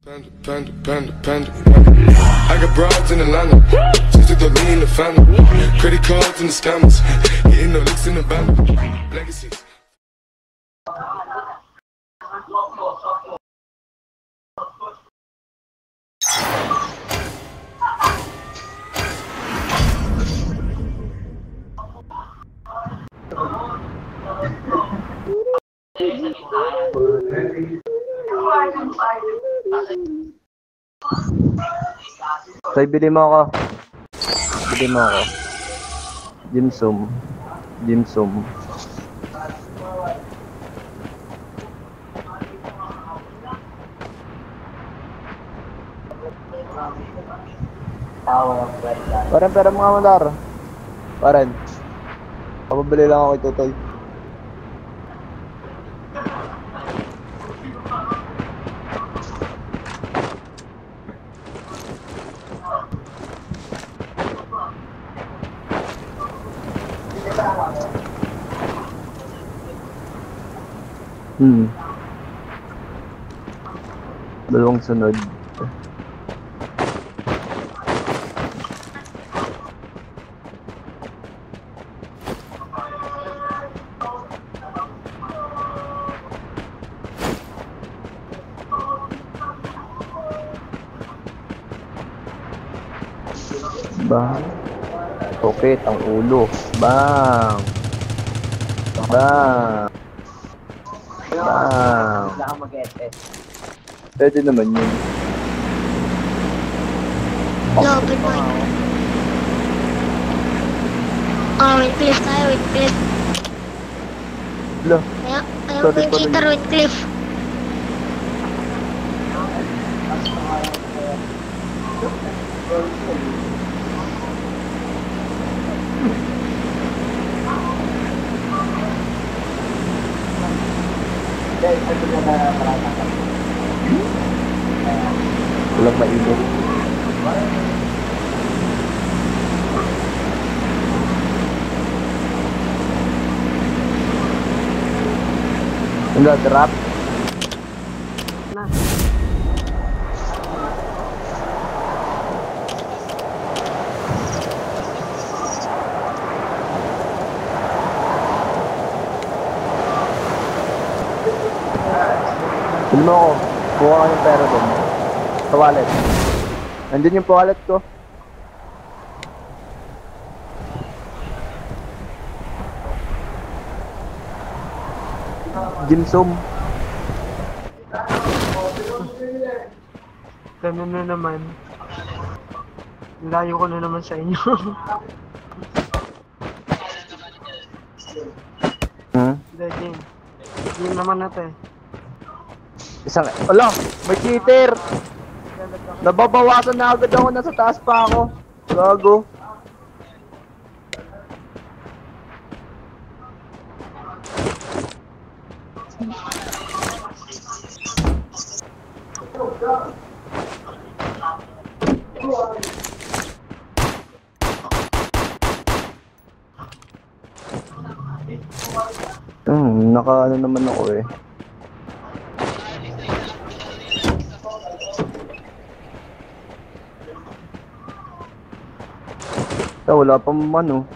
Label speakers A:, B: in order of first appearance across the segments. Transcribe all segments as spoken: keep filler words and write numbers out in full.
A: Panda, panda, panda, panda. I got broads in Atlanta, just to throw me in the family. Credit cards and the scammers, getting no licks in the band. Legacies.
B: Tay, bili mo ako. Bili mo ako. Jimsum. Jimsum. Parang pera mga mandar. Parang. Pababili lang ako kay Tutoy. Hmm. Dalawang sunod. Bang. Tokit ang ulo. Bang. Bang. Bang. Pwede naman yun.
C: Hello, good morning. Oh, Wincliff tayo, Wincliff.
B: Hello.
C: Ayaw, ayaw ko yung cheater, Wincliff.
B: Walang mainit. Enggak drop. Nah. Bilhin mo ako. Buka ka ng pera doon. Sa wallet. Nandun yung wallet ko. Jimsum.
D: Ganun na naman. Layo ko na naman sa inyo.
B: Hmm?
D: Hindi, game. Game naman natin.
B: Isang... Ala! May cheater! Nababawasan na agad ako. Nasa taas pa ako. Gago. Hmm, naka ano naman ako eh. Ah, wala pang ano.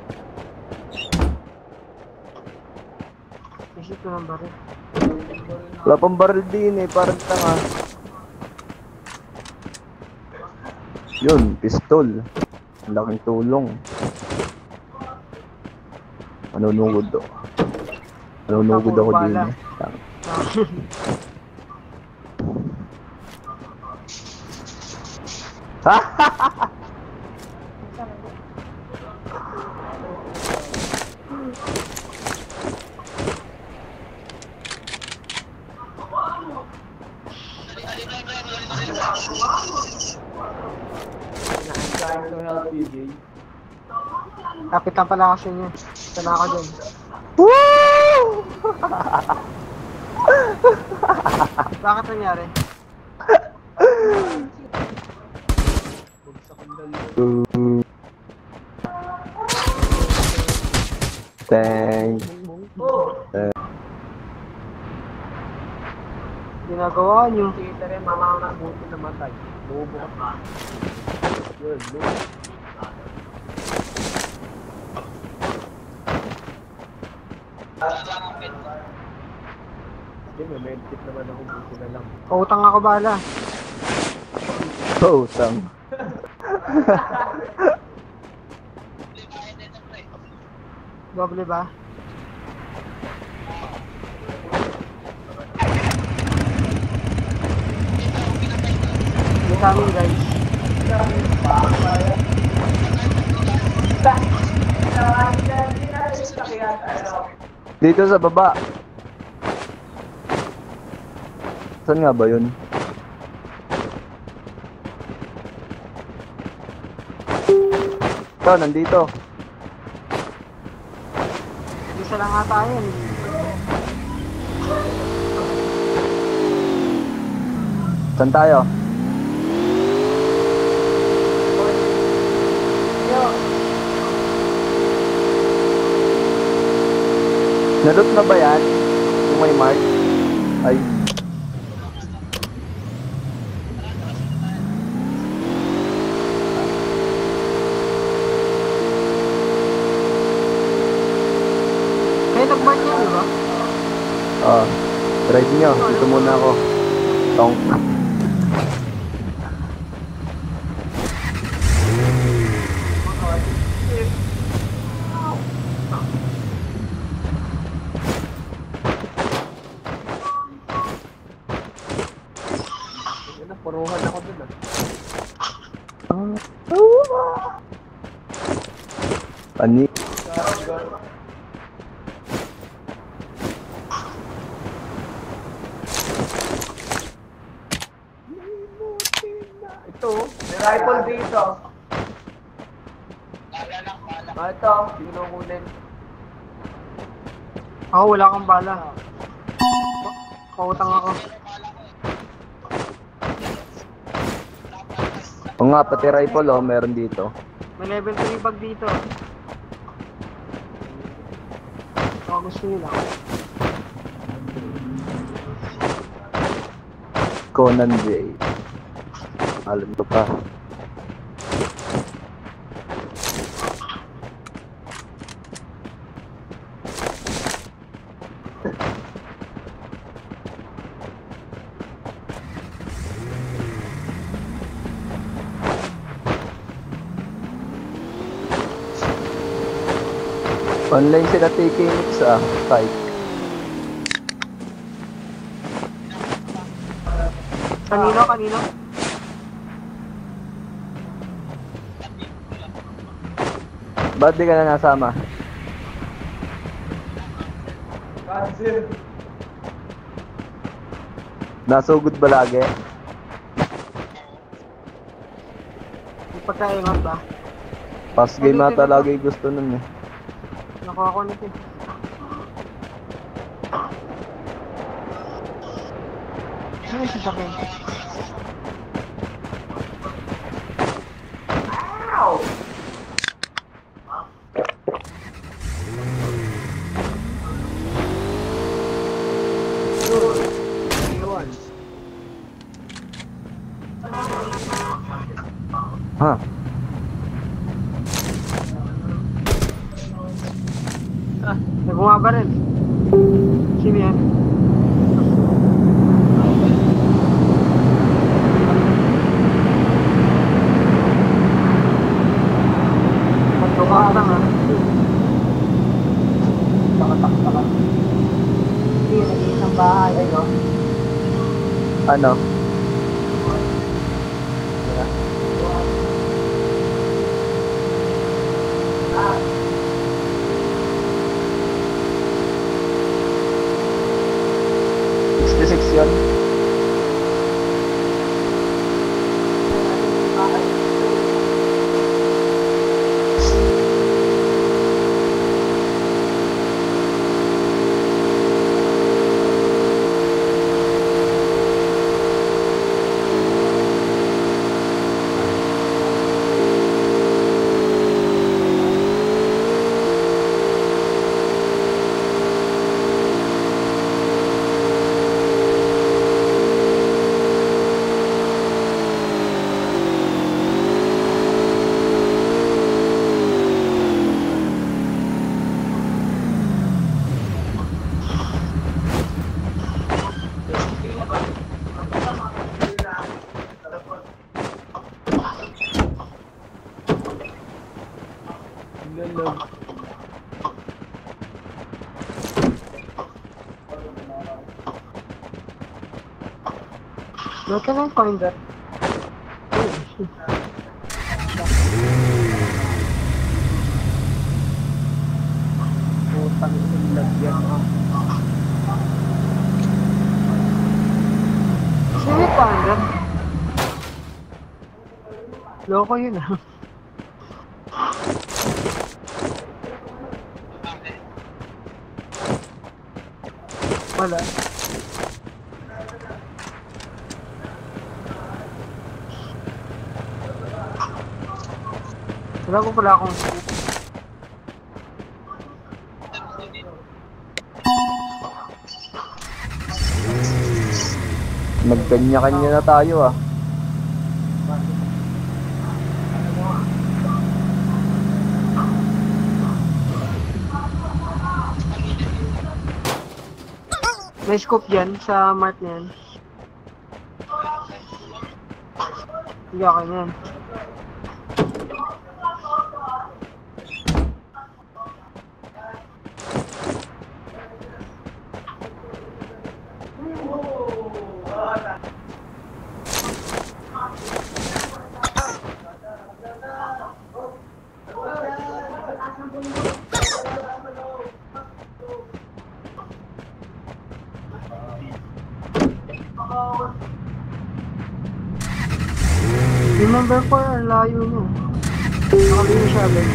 D: Isip ko ng baril.
B: Wala pang baril din eh, parang tanga. Yun, pistol. Ang laking tulong. Manunugod do. Manunugod ako din eh. Ha?
D: Kapit lang pala kasi niya. Sana ako dyan.
B: Woo!
D: Bakit nangyari?
B: Thanks.
D: Hindi na ginagawa nyo?
B: Kita rin, mama ang buti namatay. Bubo ka. Yun, yun. Hindi, may medkit naman ako, buti na lang.
D: Pautang ako bala.
B: Pautang.
D: Doble ba? May sa amin guys.
B: Dito sa baba. Saan nga ba yun? Ito, nandito.
D: Isa lang ata yun.
B: Saan tayo? Nalot na ba yan? Yung may mark? Ay.
D: Kaya nag-mark yan, di ba?
B: Ah, drive nyo. Dito muna ako. Tong. Puruhan ako dun ah. Ani? Ito, may rifle dito. Ah, ito, kinukunin.
D: Ako, wala akong bala. Pautang ako.
B: O nga, pati rifle oh, meron dito.
D: May level three bag dito. Ako gusto nyo lang.
B: Conan J. Alam ko pa. Online sila T K Mix ah, fight.
D: Kanino, kanino?
B: Ba't di ka na nasama? Nasugod ba lagi?
D: May pagkaingat ba?
B: Pass game ata lagi gusto nun eh.
D: Nakuha ko nito eh. Ano yung sasakyan? Ow!
B: Ha?
D: Nagumaba rin. Sino yan? Magtumatang ha. Nakatakta ka. Hindi, nag-iisang bahay. Ano?
B: Ano? sixty-six yun.
D: loob. Where can I find that? Putang ina lagyan ah. Sino yung panda? Loko yun ah. Wala. Wala ko pala akong scoop.
B: Nagkanya-kanya na tayo ah.
D: May scoop dyan sa mart na yan. Hindi ako na yan. Yung number four, ang layo nyo. Nakaliyo siya agad.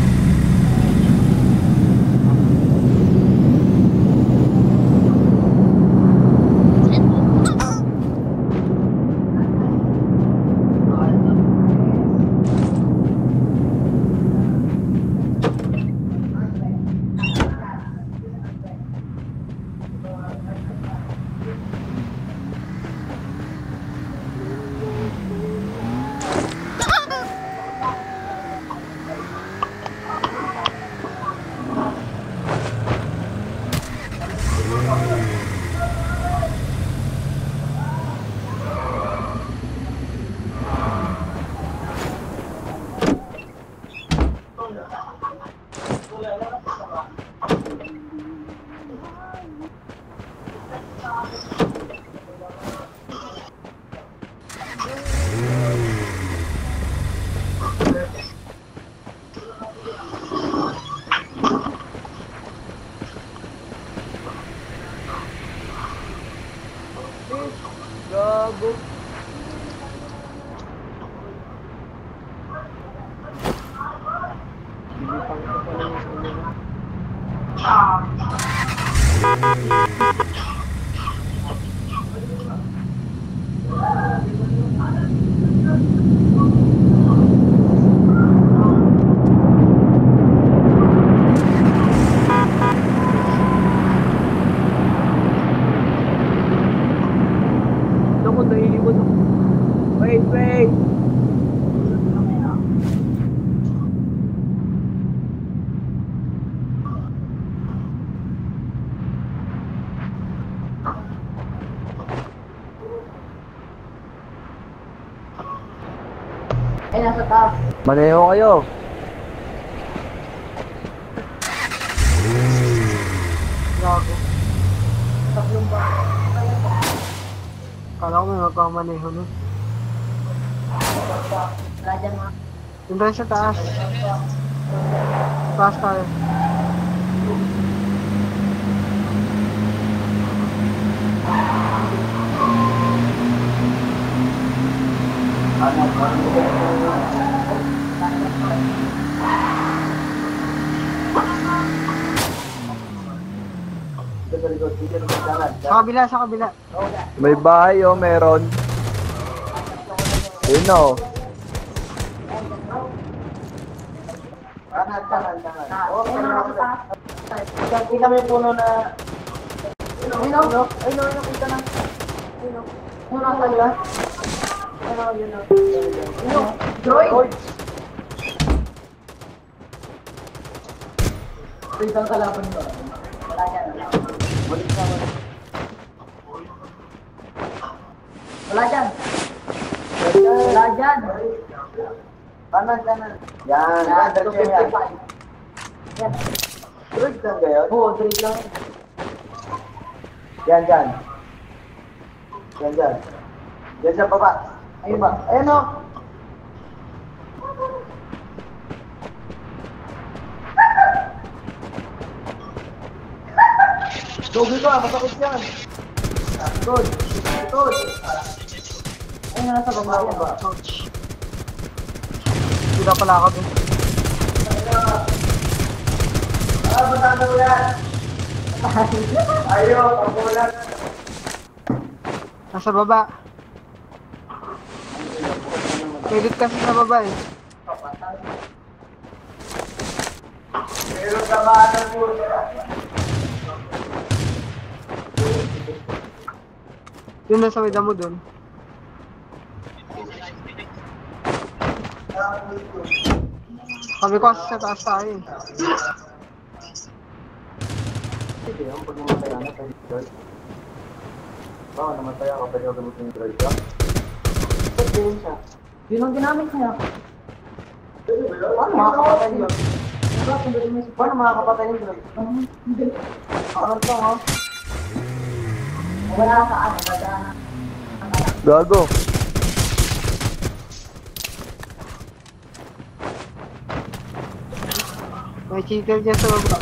B: Gago.
D: Bilipang ko pala yung ulo na.
B: Ako naiiwan ako. Wait, wait!
D: Ay, nasa taas.
B: Maneho kayo.
D: Gago. Tatlong ba? Kala ko may magpamaneho nun.
C: Wala dyan mga.
D: Yung doon sa taas. Taas tayo. Sa kabila, sa kabila.
B: May bahay oh, meron. Yun oh.
D: Tangan, tangan, tangan. Oo, kita mo yung puno na... Ayun o, ayun o, nakita na. Ayun o. Puno na talaga. Ayun o, yun o. Ayun o, droid! Ito ang kalaban ko. Wala yan. Balik na mo. Wala dyan. Wala dyan. Kanan, kanan. Yan, yan, two fifty-five. Yan. Droid lang ba yun? Oo, droid lang. Yan, dyan. Yan, dyan. Yan sa baba. Ayun ba? Ayun o. Dogi ka, masakit yan. Good. Good. Ayun na nasa baba yan ba? Hindi na pala ako dun. Ah, matanda mo yan. Ayaw, pagkulat.
E: Nasa baba. Edit kasi sa baba eh.
D: Pero sa bata po.
E: Yun na sa may damo dun. Sabi ko kasi sa taas tayo eh.
D: Hindi yung pag namatay ano sa droid. Baka namatay ako pwede ako gamitin yung droid ka? Ba't din siya? Yun ang ginamit niya. Paano makakapatay yun? Paano makakapatay yung droid? Hindi. Ano ito ha? Wala ka ano ba dyan?
B: Gago.
E: May cheater dyan sa baba.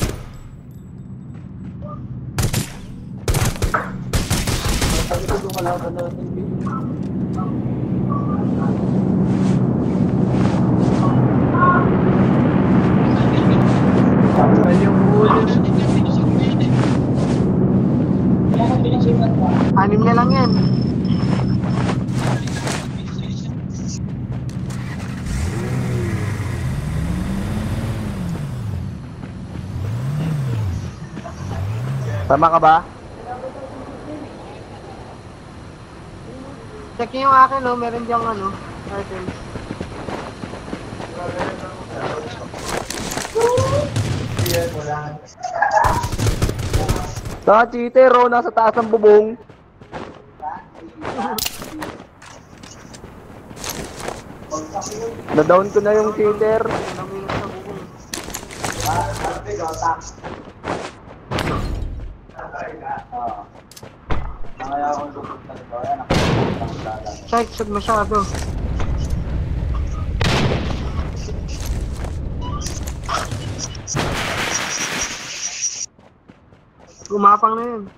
D: Sabi ko dumalaban na natin.
E: Well, yung huli. Anim na lang yan.
B: Tama ka ba?
E: Check nyo yung akin, no? Meron diyang ano, items.
B: Tama, cheater, oh, nasa taas ng bubong. Na-down ko na yung cheater.
E: Namingin sa bubong. Side shot masyado. Gumapang na yun.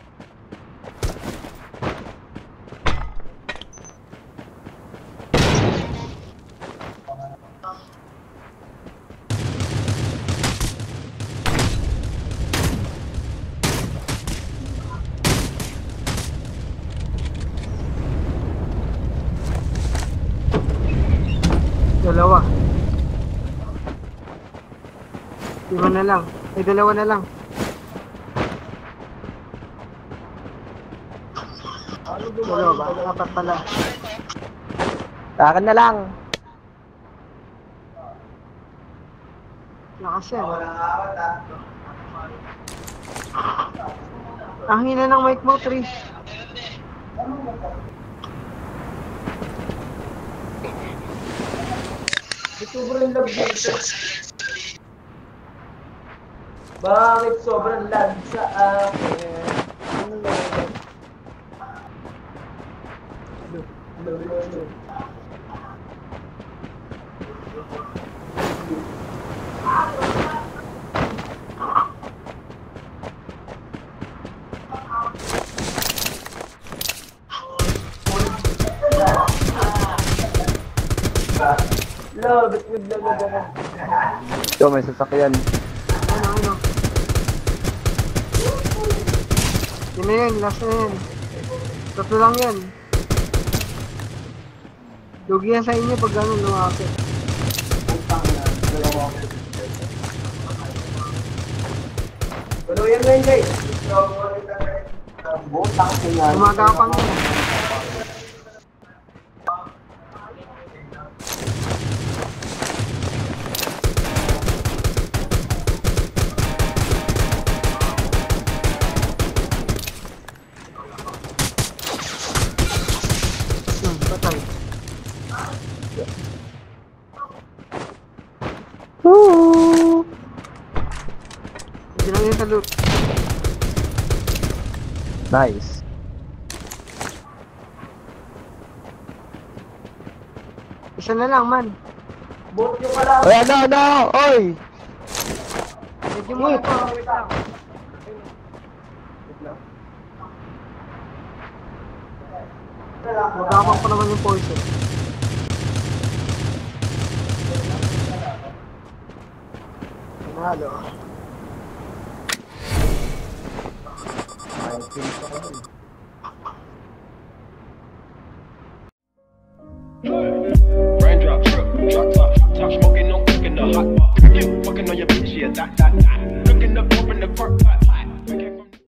E: Dalawa. Lima na lang. Ay, dalawa na lang. Dalawa ba? Apat pala.
B: Akin na lang.
E: Lakas yan. Ang hina ng mic mo, Trish.
D: Sobrang lag dito. Bakit sobrang lag sa akin? Ano ba ito? Lo, ba't naglalag ako?
B: Yo, may sasakyan.
E: Ano, ano. Yun na yun, last na yun. Tatlo lang yan. Lugi yan sa inyo pag gano'n lumapit.
D: Ano yan ngayon guys? Butang siya.
E: Gumagapang yan. Hmm, patay.
B: Woo!
E: sa loot.
B: Nice.
E: Isa na lang, man.
D: Bot yung pala.
B: Oy, ano, ano? Oy!
E: Medyo mo na to. Wait lang. Magkakapang pa naman yung poison. Panalo.
F: Raindrop, drip, drop top, top smoking, no cooking the hot pot. You fucking on your bitch, yeah, that, that, that. Cooking up, open the park pot.